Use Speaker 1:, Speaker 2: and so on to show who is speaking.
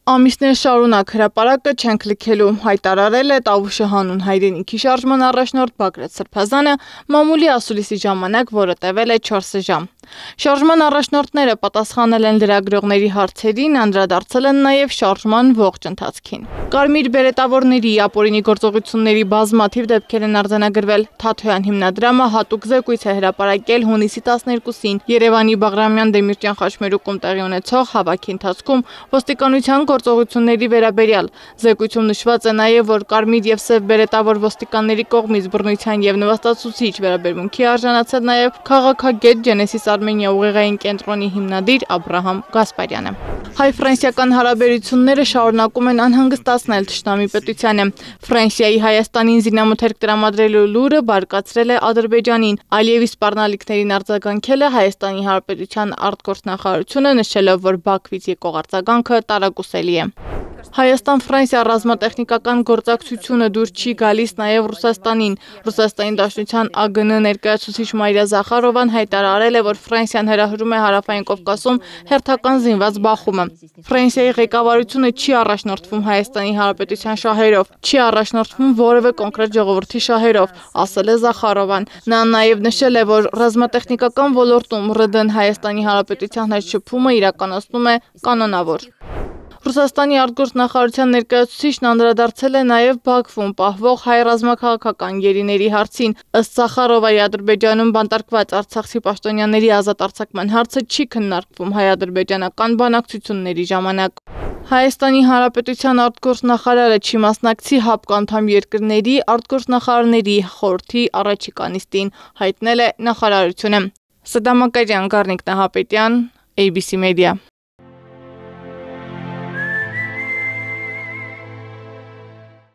Speaker 1: Ամիսներ շարունակ հրապարակը չենք լքելու, հայտարարել է Տավուշի հանուն հայրենիքի շարժման առաջնորդ Բագրատ Սրբազանը մամուլի ասուլիսի ժամանակ, որը տևել է 4 ժամ։ Շարժման առաջնորդները պատասխանել են լրագրողների հարցերին, անդրադարձել են նաև շարժման ողջ ընթացքին։ Կարմիր բերետավորների ապօրինի գործողությունների բազմաթիվ դեպքեր են արձանագրվել։ Թաթոյան հիմնադրամը հատուկ զեկույց է հրապարակել հունիսի 12-ին Երևանի Բաղրամյան Դեմիրճյան խաչմերուկում տեղի ունեցող հավաքի ընթացքում ոստիկանության գործողությունների վերաբերյալ։ Զեկույցում նշված է նաև, որ կարմիր եւ սև բերետավոր ոստիկանների կողմից բռնության եւ նվաստացուցիչ վերաբերմունքի արժանացել նաև քաղաքագետ Genesis Armenia ուղեղային կենտրոնի հիմնադիր Աբրահամ Գասպարյանը։ Հայ-ֆրանսիական հարաբերությունները շարունակում են անհանգստացնել թշնամի պետությանը։ Ֆրանսիայի Հայաստանին զինամթերք տրամադրելու լուրը բարկացրել է Ադրբեջանին։ Ալիևի սպառնալիքներին արձագանքել է Հայաստանի Հանրապետության արտգործնախարարությունը, նշելով, որ Բաքվից եկող արձագանքը տարակուսելի է։ Հայաստան-Ֆրանսիա ռազմատեխնիկական գործակցությունը դուր չի գալիս նաև Ռուսաստանին։ Ռուսաստանի Դաշնության ԱԳՆ ներկայացուցիչ Մարիա Զախարովան հայտարարել է, որ Ֆրանսիան հրահրում է Հարավային Կովկասում հերթական զինված բախումը։ Ֆրանսիայի ղեկավարությունը չի առաջնորդվում Հայաստանի Հանրապետության շահերով, չի առաջնորդվում որևէ կոնկրետ ժողովրդի շահերով, ասել է Զախարովան։ Նա նաև նշել է, որ ռազմատեխնիկական ոլորտում ՌԴ-ն Հայաստանի Հանրապետության հետ շփումը իրականացնում է կանոնավոր։ Ռուսաստանի արտգործնախարարության ներկայացուցիչն անդրադարձել է նաև Բաքվում պահվող հայ ռազմաքաղաքական գերիների հարցին։ Ըստ Զախարովայի, Ադրբեջանում բանտարկված արցախցի պաշտոնյաների ազատ արձակման հարցը չի քննարկվում հայ-ադրբեջանական բանակցությունների ժամանակ։ Հայաստանի Հանրապետության արտգործնախարարը չի մասնակցի ՀԱՊԿ անդամ երկրների արտգործնախարարների խորհրդի առաջիկա նիստին, հայտնել է նախարարությունը։ Սդամակարյան, Գառնիկ Նահապետյան, ABC Media։